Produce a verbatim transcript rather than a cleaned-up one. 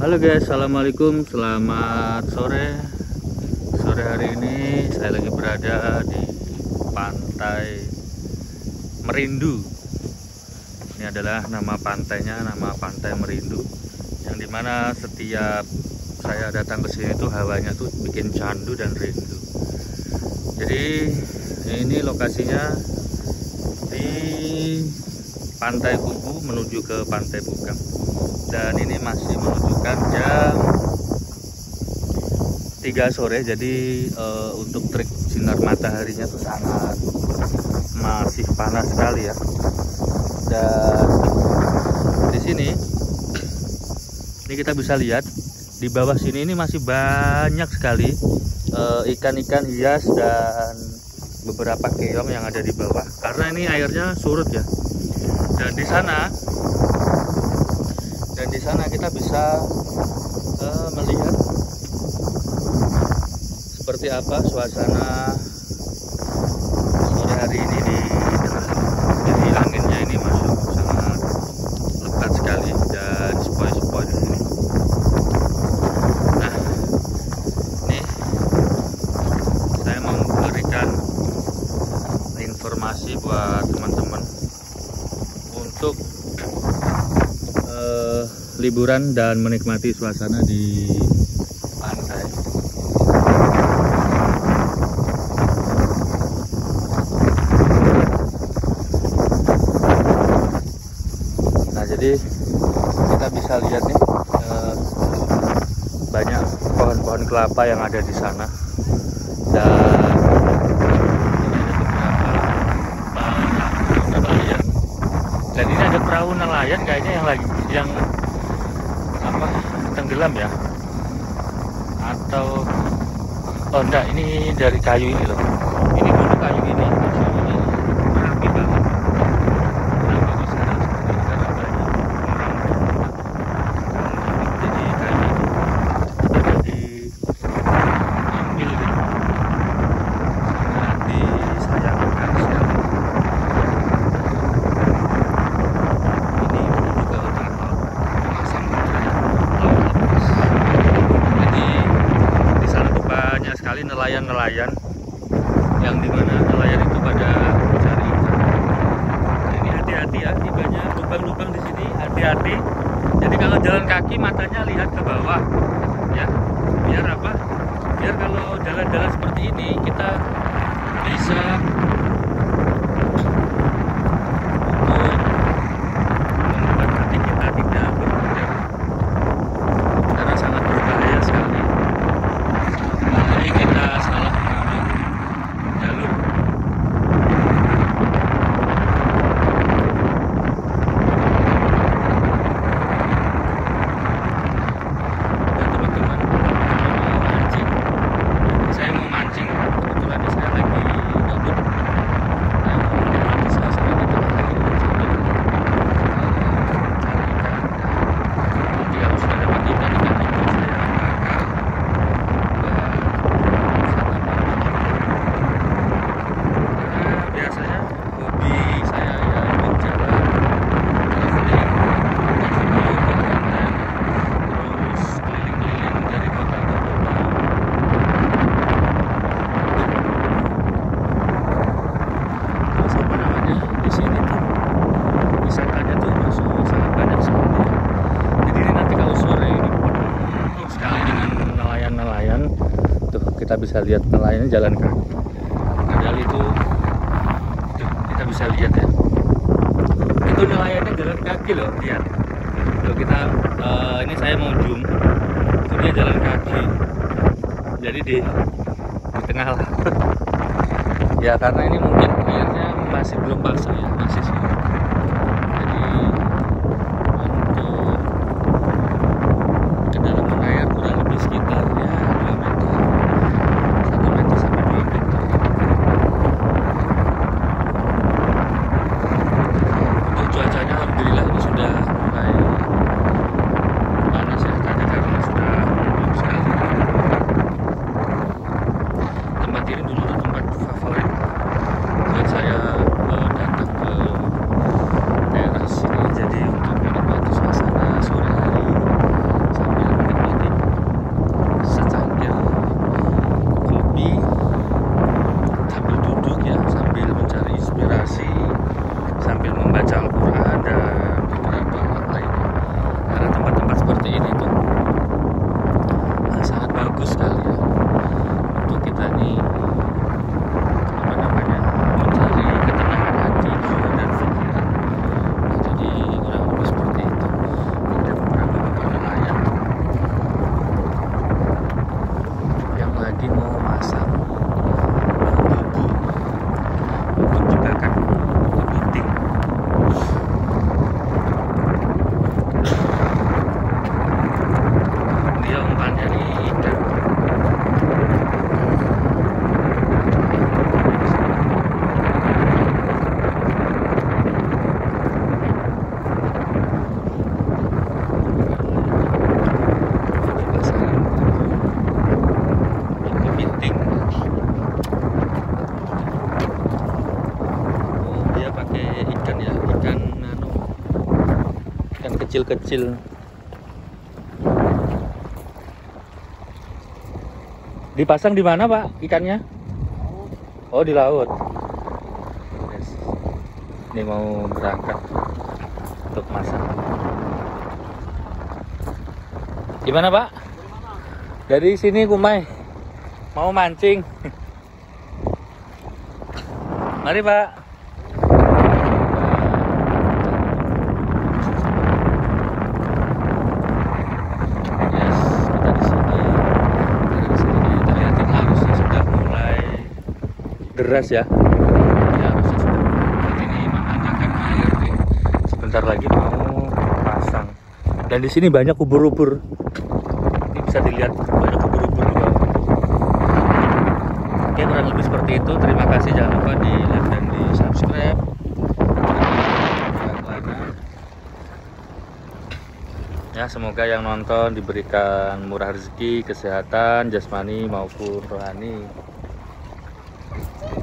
Halo guys, assalamualaikum, selamat sore. Sore hari ini saya lagi berada di pantai Merindu. Ini adalah nama pantainya, nama pantai Merindu, yang dimana setiap saya datang ke sini tuh hawanya tuh bikin candu dan rindu. Jadi ini lokasinya di Pantai Kubu menuju ke Pantai Bukang, dan ini masih menunjukkan jam tiga sore. Jadi e, untuk trik sinar mataharinya tuh sangat masih panas sekali ya. Dan di sini ini kita bisa lihat di bawah sini ini masih banyak sekali ikan-ikan e, hias dan beberapa keong yang ada di bawah, karena ini airnya surut ya. Dan di sana dan di sana kita bisa uh, melihat seperti apa suasana sore hari ini di tengah. Jadi anginnya ini masuk sangat lebat sekali dan sepoi-sepoi di sini. Nah, ini saya mau memberikan informasi buat teman-teman untuk uh, liburan dan menikmati suasana di pantai. Nah, jadi kita bisa lihat nih uh, banyak pohon-pohon kelapa yang ada di sana, dan dan ini ada perahu nelayan kayaknya yang lagi yang apa tenggelam ya, atau oh enggak, ini dari kayu ini loh. Ini dulu kayu ini ini rapi banget. Nah, bagus sekarang seperti karena banyak orang jadi kayu ini sudah diambil gitu, sangat disayangkan sekali. Sekali nelayan-nelayan yang dimana nelayan itu pada mencari ikan. Nah, ini hati-hati ya, ini banyak lubang-lubang di sini, hati-hati. Jadi kalau jalan kaki matanya lihat ke bawah ya, biar apa? Biar kalau jalan-jalan seperti ini kita bisa untuk membuat hati kita tidak berpikir, karena sangat berbahaya sekali. Jadi kita salah mengambil jalur. Dan teman-teman mau mancing, saya mau mancing, kebetulan saya lagi gabut. Nah, bisa saya di tengah air sambil cari ikan. Nanti kalau sudah dapat ikan-ikan itu saya bakar. Biasanya hobi saya ya berjalan, traveling, bikin video buat konten, terus keliling-keliling dari kota ke kota. Terus apa namanya, di sini tuh wisatanya tuh masuk sangat banyak sekali. Jadi ini nanti kalau sore ini penuh sekali dengan nelayan-nelayan. Tuh kita bisa lihat nelayannya jalan kaki. Padahal itu kita bisa lihat ya, itu nelayannya jalan kaki loh, lihat. Kalau kita uh, ini saya mau zoom, itu dia jalan kaki. Jadi di di tengah lah. Ya karena ini mungkin airnya masih belum basah ya, masih sih. Jadi untuk kedalaman air kurang lebih sekitar ya dua meter, satu meter sampai dua meter. Cuacanya alhamdulillah ini sudah mulai panas ya, tadi karena sudah mendung sekali. Tempat ini dulu tempat favorit buat saya uh, datang ke kecil-kecil. Dipasang di mana, Pak, ikannya? Oh, di laut. Yes. Ini mau berangkat untuk masak. Gimana, Pak? Dari sini Kumai mau mancing. Mari, Pak. Yes, kita di sini. Dari sini kita lihatin arusnya sudah mulai deras ya. Ya, arusnya sudah. Jadi ini menandakan air nih. Sebentar lagi mau pasang. Dan di sini banyak ubur-ubur. Ini bisa dilihat banyak ubur-ubur juga. Oke, kurang lebih seperti itu. Terima kasih, jangan lupa di like dan di subscribe. Ya, semoga yang nonton diberikan murah rezeki, kesehatan, jasmani maupun rohani.